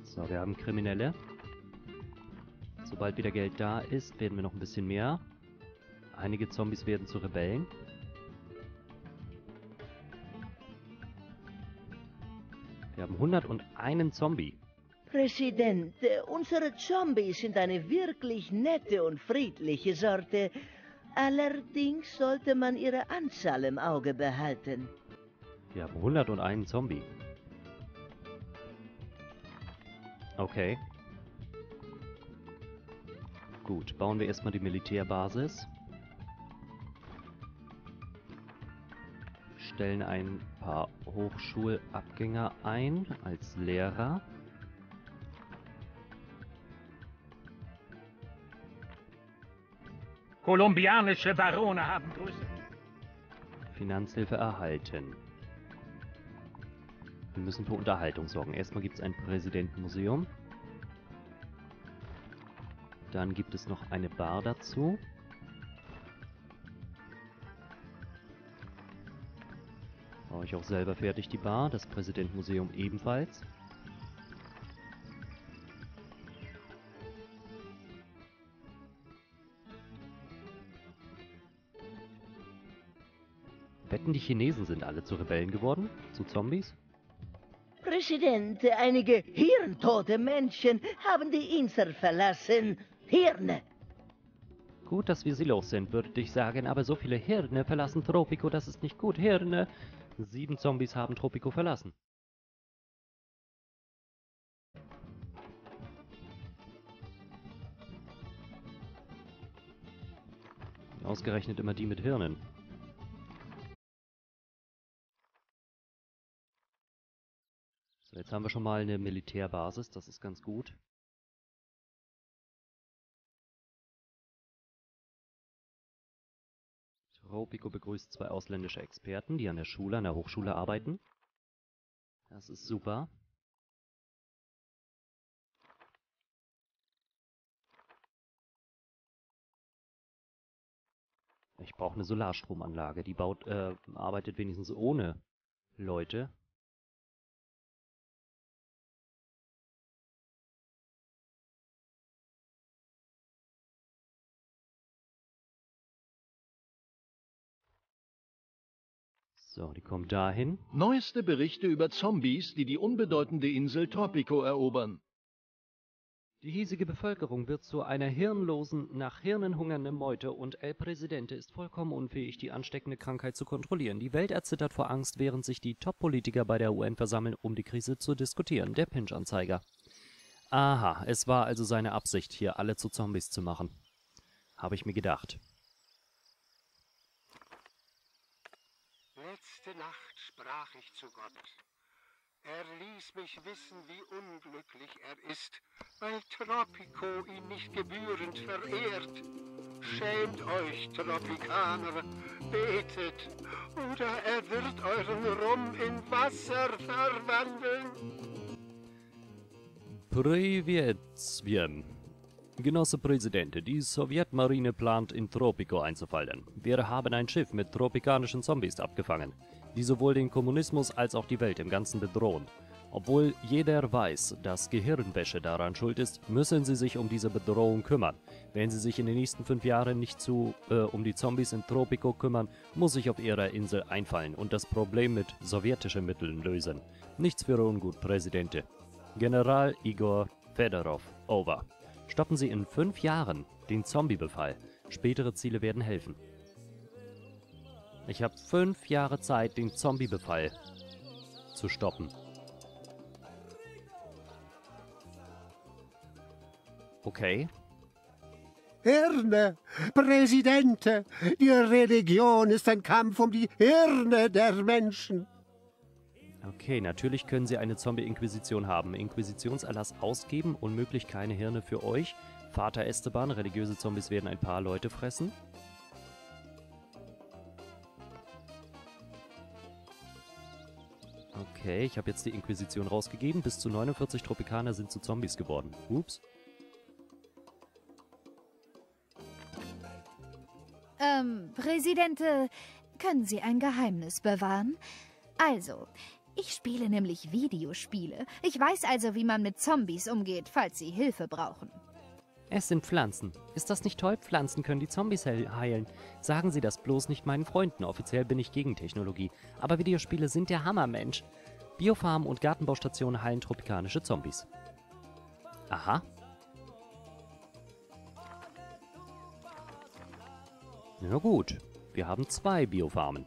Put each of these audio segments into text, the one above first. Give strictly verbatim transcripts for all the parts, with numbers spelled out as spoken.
So, wir haben Kriminelle. Sobald wieder Geld da ist, werden wir noch ein bisschen mehr. Einige Zombies werden zu Rebellen. Wir haben hunderteinen Zombie. Präsident, unsere Zombies sind eine wirklich nette und friedliche Sorte. Allerdings sollte man ihre Anzahl im Auge behalten. Wir haben hunderteinen Zombie. Okay. Gut, bauen wir erstmal die Militärbasis. Stellen ein paar Hochschulabgänger ein als Lehrer. Kolumbianische Barone haben Grüße. Finanzhilfe erhalten. Wir müssen für Unterhaltung sorgen. Erstmal gibt es ein Präsidentenmuseum. Dann gibt es noch eine Bar dazu. Baue ich auch selber fertig die Bar. Das Präsidentenmuseum ebenfalls. Wetten, die Chinesen sind alle zu Rebellen geworden? Zu Zombies? Präsident, einige hirntote Menschen haben die Insel verlassen. Hirne! Gut, dass wir sie los sind, würde ich sagen, aber so viele Hirne verlassen Tropico, das ist nicht gut. Hirne! Sieben Zombies haben Tropico verlassen. Ausgerechnet immer die mit Hirnen. So, jetzt haben wir schon mal eine Militärbasis, das ist ganz gut. Tropico begrüßt zwei ausländische Experten, die an der Schule, an der Hochschule arbeiten. Das ist super. Ich brauche eine Solarstromanlage, die baut, äh, arbeitet wenigstens ohne Leute. So, die kommt dahin. Neueste Berichte über Zombies, die die unbedeutende Insel Tropico erobern. Die hiesige Bevölkerung wird zu einer hirnlosen, nach Hirnen hungernden Meute und El Presidente ist vollkommen unfähig, die ansteckende Krankheit zu kontrollieren. Die Welt erzittert vor Angst, während sich die Top-Politiker bei der U N versammeln, um die Krise zu diskutieren. Der Pinch-Anzeiger. Aha, es war also seine Absicht, hier alle zu Zombies zu machen. Habe ich mir gedacht. Letzte Nacht sprach ich zu Gott. Er ließ mich wissen, wie unglücklich er ist, weil Tropico ihn nicht gebührend verehrt. Schämt euch, Tropikaner, betet, oder er wird euren Rum in Wasser verwandeln. Priветствие. Genosse Präsident, die Sowjetmarine plant, in Tropico einzufallen. Wir haben ein Schiff mit tropikanischen Zombies abgefangen, die sowohl den Kommunismus als auch die Welt im Ganzen bedrohen. Obwohl jeder weiß, dass Gehirnwäsche daran schuld ist, müssen sie sich um diese Bedrohung kümmern. Wenn sie sich in den nächsten fünf Jahren nicht zu, äh, um die Zombies in Tropico kümmern, muss ich auf ihrer Insel einfallen und das Problem mit sowjetischen Mitteln lösen. Nichts für ungut, Präsidente. General Igor Fedorov, over. Stoppen Sie in fünf Jahren den Zombie-Befall. Spätere Ziele werden helfen. Ich habe fünf Jahre Zeit, den Zombie-Befall zu stoppen. Okay. Hirne, Präsidente, die Religion ist ein Kampf um die Hirne der Menschen. Okay, natürlich können Sie eine Zombie-Inquisition haben. Inquisitionserlass ausgeben, unmöglich keine Hirne für euch. Vater Esteban, religiöse Zombies werden ein paar Leute fressen. Okay, ich habe jetzt die Inquisition rausgegeben. Bis zu neunundvierzig Tropikaner sind zu Zombies geworden. Ups. Ähm, Präsidente, können Sie ein Geheimnis bewahren? Also, Ich spiele nämlich Videospiele. Ich weiß also, wie man mit Zombies umgeht, falls sie Hilfe brauchen. Es sind Pflanzen. Ist das nicht toll? Pflanzen können die Zombies he- heilen. Sagen Sie das bloß nicht meinen Freunden. Offiziell bin ich gegen Technologie. Aber Videospiele sind der Hammer, Mensch. Biofarmen und Gartenbaustationen heilen tropikanische Zombies. Aha. Na gut. Wir haben zwei Biofarmen.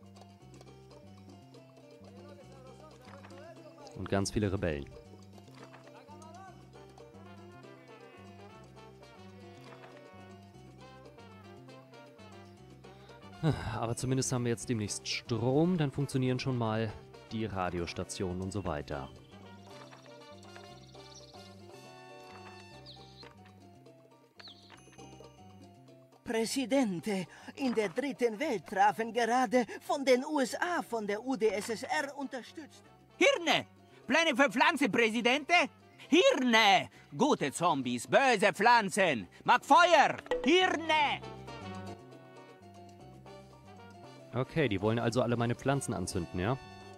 Und ganz viele Rebellen. Aber zumindest haben wir jetzt demnächst Strom, dann funktionieren schon mal die Radiostationen und so weiter. Präsidente, in der dritten Welt trafen gerade von den U S A von der U d S S R unterstützt. Hirne! Pläne für Pflanzen, Präsidente? Hirne! Gute Zombies, böse Pflanzen! Mag Feuer! Hirne! Okay, die wollen also alle meine Pflanzen anzünden, ja?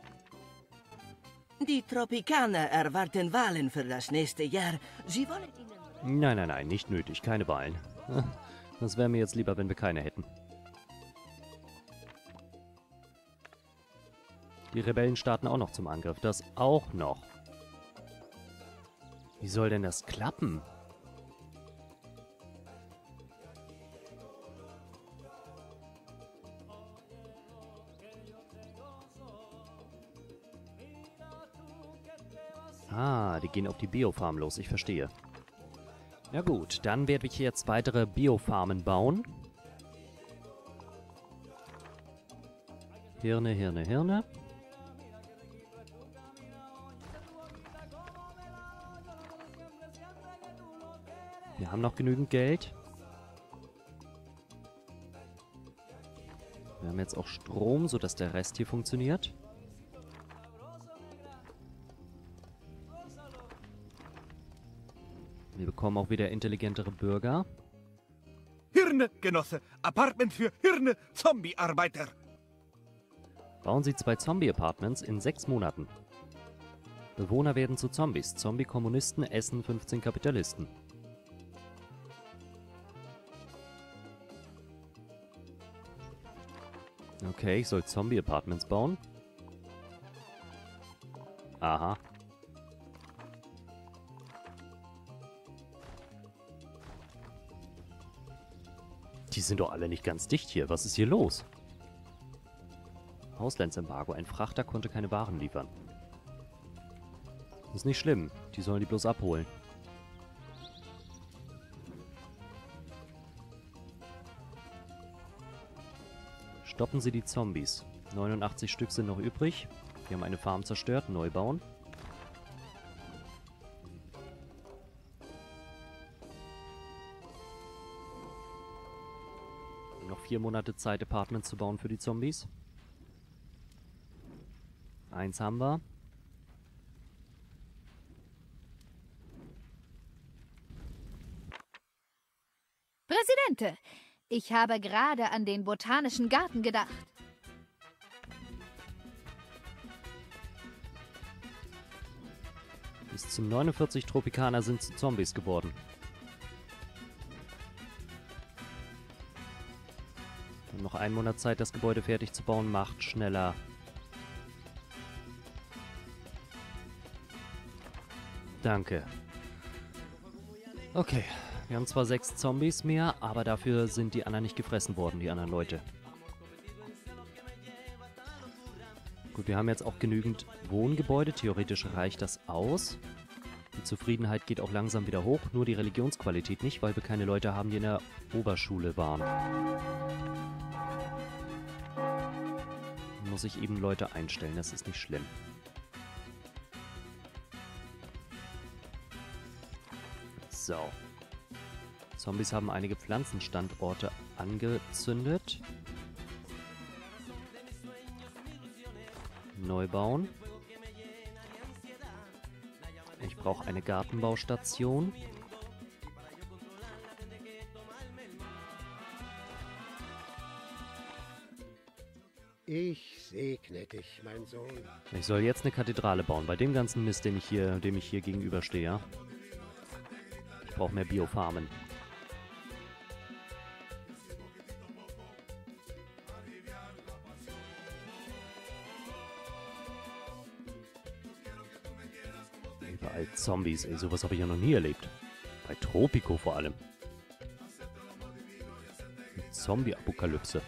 Die Tropikaner erwarten Wahlen für das nächste Jahr. Sie wollen ihnen... Nein, nein, nein, nicht nötig, keine Wahlen. Das wäre mir jetzt lieber, wenn wir keine hätten. Die Rebellen starten auch noch zum Angriff, das auch noch. Wie soll denn das klappen? Ah, die gehen auf die Biofarm los, ich verstehe. Ja gut, dann werde ich jetzt weitere Biofarmen bauen. Hirne, Hirne, Hirne. Wir haben noch genügend Geld. Wir haben jetzt auch Strom, sodass der Rest hier funktioniert. Wir bekommen auch wieder intelligentere Bürger. Hirne, Genosse. Apartment für Hirne, Zombie-Arbeiter. Bauen Sie zwei Zombie-Apartments in sechs Monaten. Bewohner werden zu Zombies. Zombie-Kommunisten essen fünfzehn Kapitalisten. Okay, ich soll Zombie-Apartments bauen. Aha. Die sind doch alle nicht ganz dicht hier. Was ist hier los? Auslandsembargo. Ein Frachter konnte keine Waren liefern. Ist nicht schlimm. Die sollen die bloß abholen. Stoppen Sie die Zombies. neunundachtzig Stück sind noch übrig. Wir haben eine Farm zerstört. Neu bauen. Noch vier Monate Zeit, Apartments zu bauen für die Zombies. Eins haben wir. Präsidente, ich habe gerade an den Botanischen Garten gedacht. Bis zu neunundvierzig Tropikaner sind zu Zombies geworden. Wir haben noch einen Monat Zeit, das Gebäude fertig zu bauen. Macht schneller. Danke. Okay, wir haben zwar sechs Zombies mehr, aber dafür sind die anderen nicht gefressen worden, die anderen Leute. Gut, wir haben jetzt auch genügend Wohngebäude. Theoretisch reicht das aus. Die Zufriedenheit geht auch langsam wieder hoch. Nur die Religionsqualität nicht, weil wir keine Leute haben, die in der Oberschule waren. Da muss ich eben Leute einstellen, das ist nicht schlimm. So. Zombies haben einige Pflanzenstandorte angezündet. Neu bauen. Ich brauche eine Gartenbaustation. Ich segne dich, mein Sohn. Ich soll jetzt eine Kathedrale bauen, bei dem ganzen Mist, dem ich hier, dem ich hier gegenüberstehe, ja? Ich brauche mehr Biofarmen. Überall Zombies, ey, sowas habe ich ja noch nie erlebt. Bei Tropico vor allem. Zombie-Apokalypse.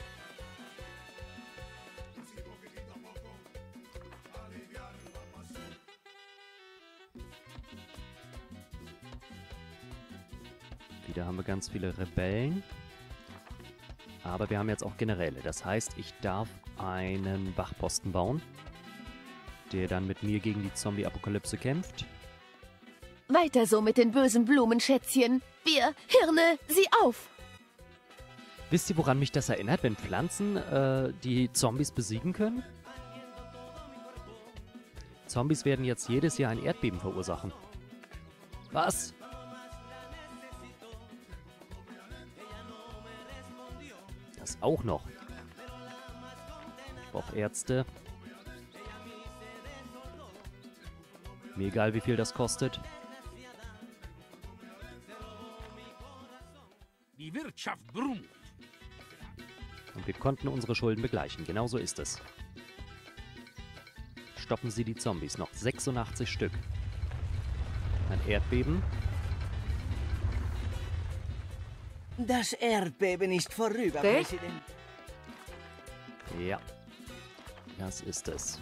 Wieder haben wir ganz viele Rebellen. Aber wir haben jetzt auch Generäle. Das heißt, ich darf einen Wachposten bauen, der dann mit mir gegen die Zombie-Apokalypse kämpft. Weiter so mit den bösen Blumenschätzchen. Wir, Hirne, sie auf! Wisst ihr, woran mich das erinnert, wenn Pflanzen äh, die Zombies besiegen können? Zombies werden jetzt jedes Jahr ein Erdbeben verursachen. Was? Das auch noch. Ich brauche Ärzte. Mir egal, wie viel das kostet. Die Wirtschaft brummt. Und wir konnten unsere Schulden begleichen. Genau so ist es. Stoppen Sie die Zombies. Noch sechsundachtzig Stück. Ein Erdbeben. Das Erdbeben ist vorüber, Hey? Präsident. Ja. Das ist es.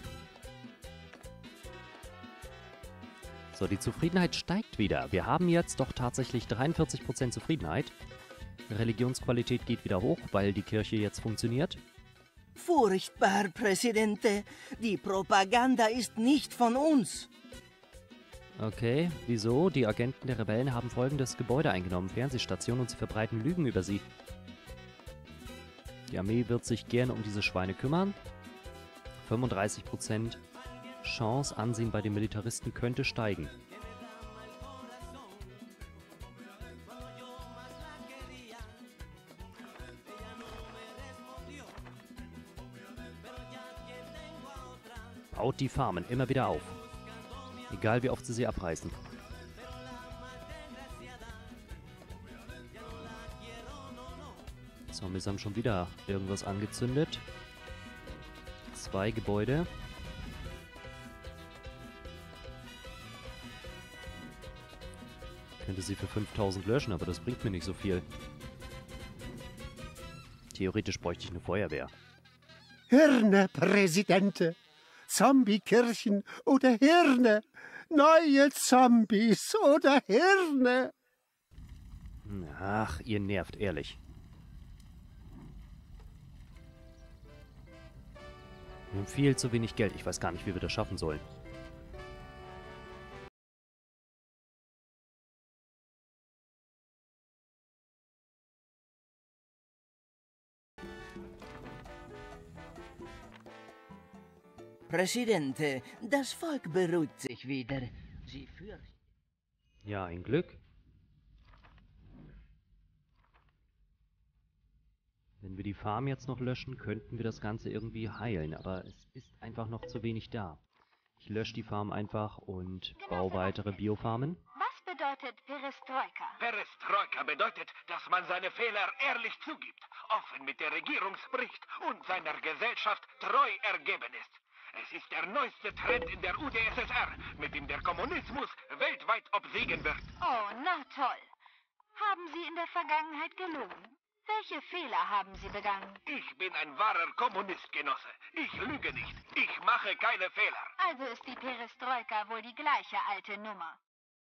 So, die Zufriedenheit steigt wieder. Wir haben jetzt doch tatsächlich dreiundvierzig Prozent Zufriedenheit. Religionsqualität geht wieder hoch, weil die Kirche jetzt funktioniert. Furchtbar, Präsidente. Die Propaganda ist nicht von uns. Okay, wieso? Die Agenten der Rebellen haben folgendes Gebäude eingenommen, Fernsehstation, und sie verbreiten Lügen über sie. Die Armee wird sich gerne um diese Schweine kümmern. fünfunddreißig Prozent Chance, Ansehen bei den Militaristen könnte steigen. Baut die Farmen immer wieder auf. Egal wie oft sie sie abreißen. Zombies haben schon wieder irgendwas angezündet. Zwei Gebäude. Ich könnte sie für fünftausend löschen, aber das bringt mir nicht so viel. Theoretisch bräuchte ich eine Feuerwehr. Hirne, Präsidente. Zombie-Kirchen oder Hirne. Neue Zombies oder Hirne. Ach, ihr nervt, ehrlich. Wir haben viel zu wenig Geld. Ich weiß gar nicht, wie wir das schaffen sollen. Präsidente, das Volk beruhigt sich wieder. Sie fürchten. Ja, ein Glück. Wenn wir die Farm jetzt noch löschen, könnten wir das Ganze irgendwie heilen, aber es ist einfach noch zu wenig da. Ich lösche die Farm einfach und baue weitere Biofarmen. Was bedeutet Perestroika? Perestroika bedeutet, dass man seine Fehler ehrlich zugibt, offen mit der Regierung spricht und seiner Gesellschaft treu ergeben ist. Es ist der neueste Trend in der U d S S R, mit dem der Kommunismus weltweit obsiegen wird. Oh, na toll. Haben Sie in der Vergangenheit gelogen? Welche Fehler haben Sie begangen? Ich bin ein wahrer Kommunist, Genosse. Ich lüge nicht. Ich mache keine Fehler. Also ist die Perestroika wohl die gleiche alte Nummer.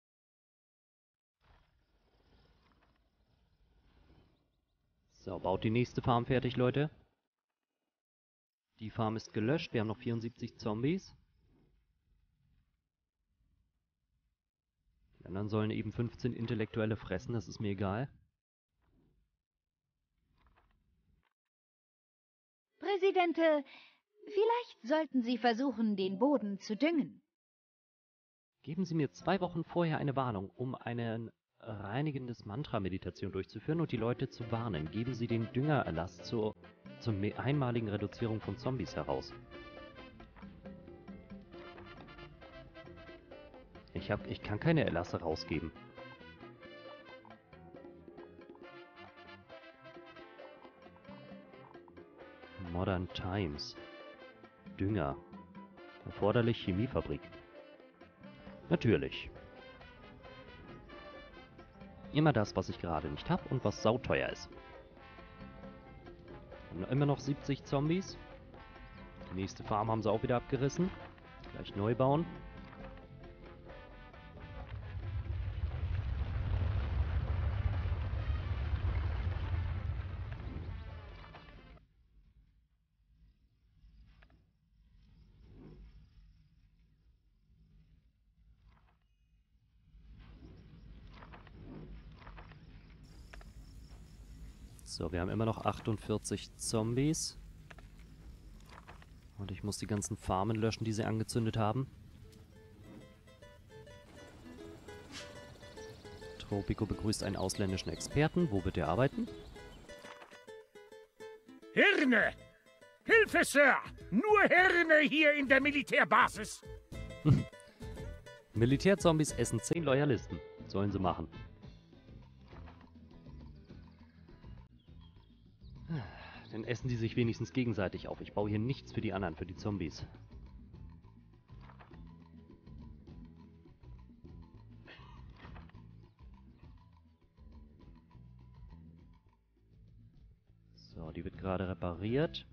So, baut die nächste Farm fertig, Leute. Die Farm ist gelöscht. Wir haben noch vierundsiebzig Zombies. Die anderen sollen eben fünfzehn Intellektuelle fressen, das ist mir egal. Präsidente, vielleicht sollten Sie versuchen, den Boden zu düngen. Geben Sie mir zwei Wochen vorher eine Warnung, um einen reinigendes Mantra-Meditation durchzuführen und die Leute zu warnen. Geben Sie den Düngererlass zur, zur einmaligen Reduzierung von Zombies heraus. Ich, hab, ich kann keine Erlasse rausgeben. Modern Times. Dünger. Erforderlich Chemiefabrik. Natürlich. Immer das, was ich gerade nicht habe und was sauteuer ist. Haben immer noch siebzig Zombies. Die nächste Farm haben sie auch wieder abgerissen. Gleich neu bauen. So, wir haben immer noch achtundvierzig Zombies. Und ich muss die ganzen Farmen löschen, die sie angezündet haben. Tropico begrüßt einen ausländischen Experten. Wo wird er arbeiten? Hirne! Hilfe, Sir! Nur Hirne hier in der Militärbasis! Militärzombies essen zehn Loyalisten. Sollen sie machen. Dann essen die sich wenigstens gegenseitig auf. Ich baue hier nichts für die anderen, für die Zombies. So, die wird gerade repariert.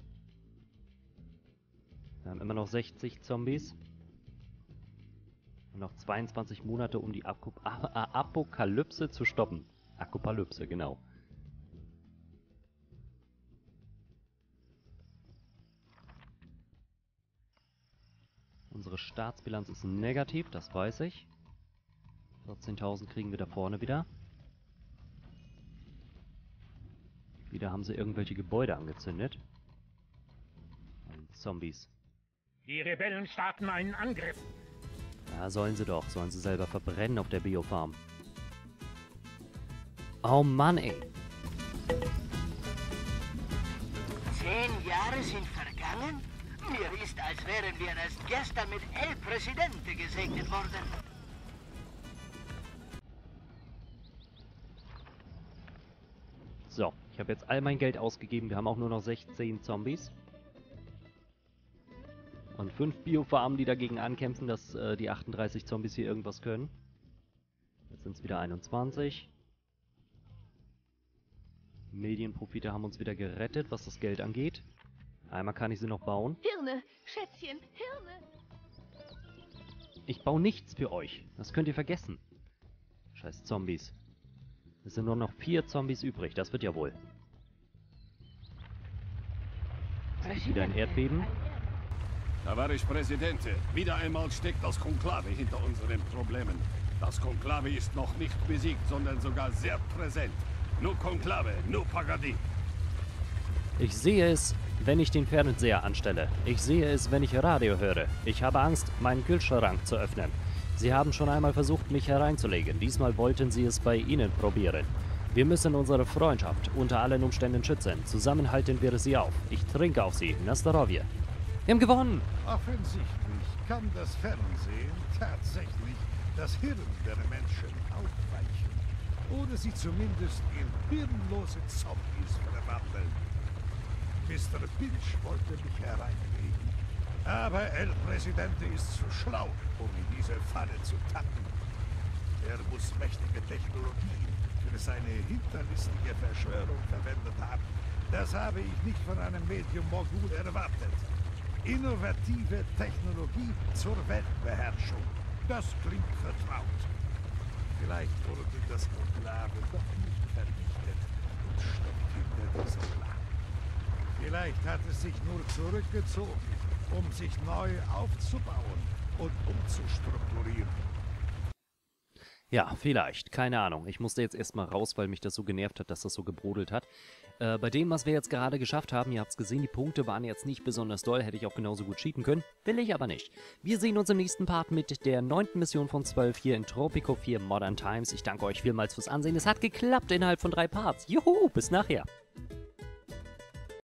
Wir haben immer noch sechzig Zombies. Und noch zweiundzwanzig Monate, um die Ap Ap Apokalypse zu stoppen. Apokalypse, genau. Unsere Staatsbilanz ist negativ, das weiß ich. vierzehntausend kriegen wir da vorne wieder. Wieder haben sie irgendwelche Gebäude angezündet. Und Zombies. Die Rebellen starten einen Angriff. Ja, sollen sie doch. Sollen sie selber verbrennen auf der Biofarm. Oh Mann, ey. Zehn Jahre sind vergangen? Mir ist, als wären wir erst gestern mit El Presidente gesegnet worden. So, ich habe jetzt all mein Geld ausgegeben. Wir haben auch nur noch sechzehn Zombies. Und fünf Biofarmen, die dagegen ankämpfen, dass äh, die achtunddreißig Zombies hier irgendwas können. Jetzt sind es wieder einundzwanzig. Medienprofite haben uns wieder gerettet, was das Geld angeht. Einmal kann ich sie noch bauen. Hirne, Schätzchen, Hirne. Ich baue nichts für euch. Das könnt ihr vergessen. Scheiß Zombies. Es sind nur noch vier Zombies übrig. Das wird ja wohl. Wieder ein Erdbeben. Da war ich Präsidente. Wieder einmal steckt das Konklave hinter unseren Problemen. Das Konklave ist noch nicht besiegt, sondern sogar sehr präsent. Nur Konklave, nur Pagadi. Ich sehe es, wenn ich den Fernseher anstelle. Ich sehe es, wenn ich Radio höre. Ich habe Angst, meinen Kühlschrank zu öffnen. Sie haben schon einmal versucht, mich hereinzulegen. Diesmal wollten sie es bei Ihnen probieren. Wir müssen unsere Freundschaft unter allen Umständen schützen. Zusammen halten wir sie auf. Ich trinke auf Sie. Na zdrowie. Wir haben gewonnen! Offensichtlich kann das Fernsehen tatsächlich das Hirn der Menschen aufweichen. Oder sie zumindest in hirnlose Zombies verwandeln. Mister Pinch wollte mich hereinlegen. Aber El Presidente ist zu schlau, um in diese Falle zu tappen. Er muss mächtige Technologien für seine hinterlistige Verschwörung verwendet haben. Das habe ich nicht von einem Medium-Mogul erwartet. Innovative Technologie zur Weltbeherrschung. Das klingt vertraut. Vielleicht wurde das Konklave doch nicht vernichtet und steckt hinter diesem Plan. Vielleicht hat es sich nur zurückgezogen, um sich neu aufzubauen und umzustrukturieren. Ja, vielleicht. Keine Ahnung. Ich musste jetzt erstmal raus, weil mich das so genervt hat, dass das so gebrodelt hat. Äh, bei dem, was wir jetzt gerade geschafft haben, ihr habt es gesehen, die Punkte waren jetzt nicht besonders doll, hätte ich auch genauso gut cheaten können, will ich aber nicht. Wir sehen uns im nächsten Part mit der neunten Mission von zwölf hier in Tropico vier Modern Times. Ich danke euch vielmals fürs Ansehen, es hat geklappt innerhalb von drei Parts. Juhu, bis nachher.